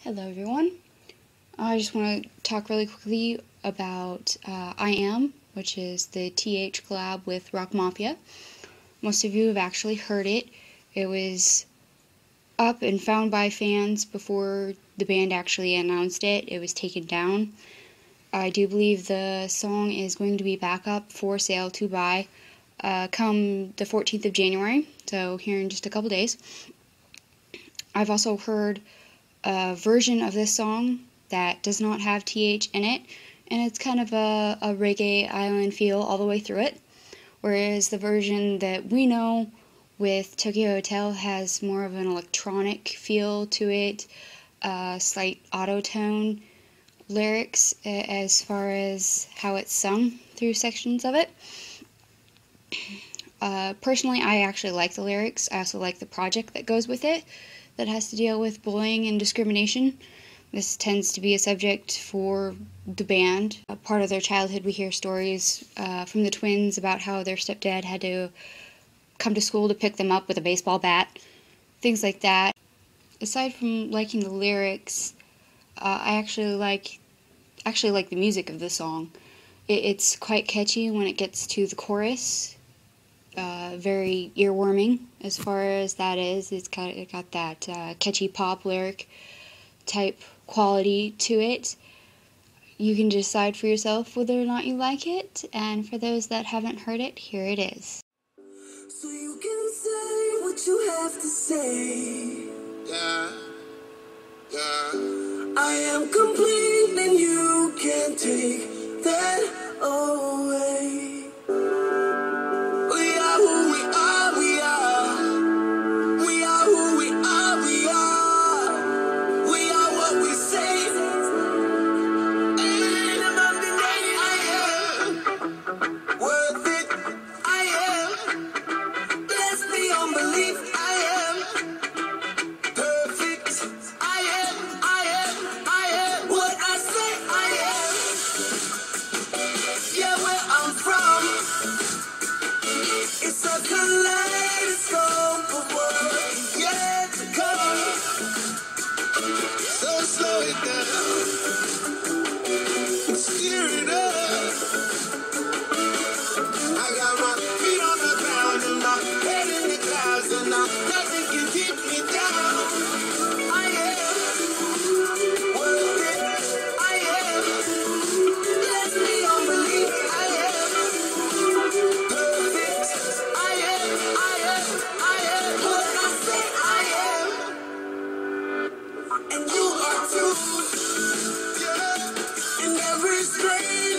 Hello everyone. I just want to talk really quickly about I Am, which is the TH collab with Rock Mafia. Most of you have actually heard it. It was up and found by fans before the band actually announced it. It was taken down. I do believe the song is going to be back up for sale to buy come the 14th of January, so here in just a couple days. I've also heard a version of this song that does not have TH in it, and it's kind of a reggae island feel all the way through it, whereas the version that we know with Tokio Hotel has more of an electronic feel to it, slight auto-tone lyrics as far as how it's sung through sections of it. Personally, I actually like the lyrics. I also like the project that goes with it that has to deal with bullying and discrimination. This tends to be a subject for the band. A part of their childhood, we hear stories from the twins about how their stepdad had to come to school to pick them up with a baseball bat, things like that. Aside from liking the lyrics, I actually like the music of the song. It's quite catchy when it gets to the chorus. Very earworming as far as that is. It got that catchy pop lyric type quality to it. You can decide for yourself whether or not you like it, and for those that haven't heard it, here it is. So you can say what you have to say. I am complete and you can't take that away. We are who we are, we are. We are who we are, we are. We are what we say. And I'm denying I am worth it. I am. Let's be unbelief. I am perfect. I am what I say I am. Yeah, where I'm from. It's a kaleidoscope of what yet to come. So slow it down and steer it up. I got my feet on the ground and my head in the clouds, and nothing can keep me down. I am worth it. I am. Let's be unbelief. I am perfect. I am what I say I am. And you are too. Yeah. And every strain